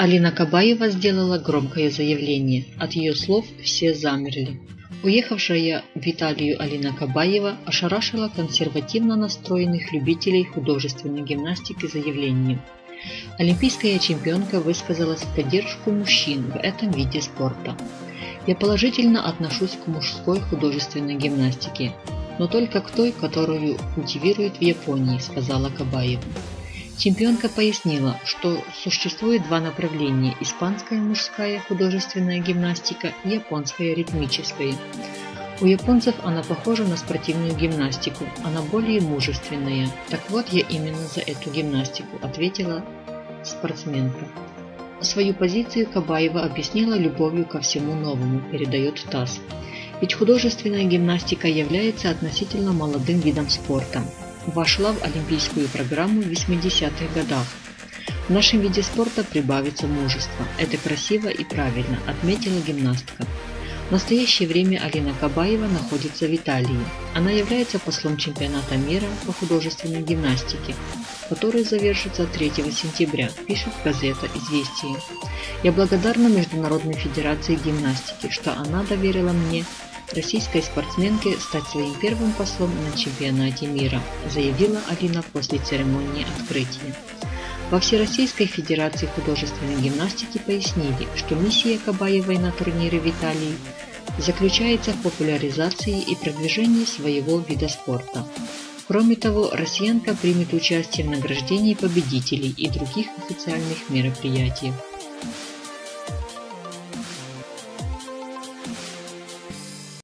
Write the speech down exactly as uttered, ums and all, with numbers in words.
Алина Кабаева сделала громкое заявление. От ее слов все замерли. Уехавшая в Италию Алина Кабаева ошарашила консервативно настроенных любителей художественной гимнастики заявлением. Олимпийская чемпионка высказалась в поддержку мужчин в этом виде спорта. «Я положительно отношусь к мужской художественной гимнастике, но только к той, которую культивируют в Японии», – сказала Кабаева. Чемпионка пояснила, что существует два направления – испанская мужская художественная гимнастика и японская ритмическая. У японцев она похожа на спортивную гимнастику, она более мужественная. Так вот, я именно за эту гимнастику, ответила спортсменка. Свою позицию Кабаева объяснила любовью ко всему новому, передает ТАСС. Ведь художественная гимнастика является относительно молодым видом спорта. Вошла в олимпийскую программу в восьмидесятых годах. В нашем виде спорта прибавится мужество. Это красиво и правильно, отметила гимнастка. В настоящее время Алина Кабаева находится в Италии. Она является послом чемпионата мира по художественной гимнастике, который завершится третьего сентября, пишет газета «Известия». «Я благодарна Международной федерации гимнастики, что она доверила мне, российской спортсменке, стать своим первым послом на чемпионате мира», заявила Алина после церемонии открытия. Во Всероссийской Федерации художественной гимнастики пояснили, что миссия Кабаевой на турнире в Италии заключается в популяризации и продвижении своего вида спорта. Кроме того, россиянка примет участие в награждении победителей и других официальных мероприятиях.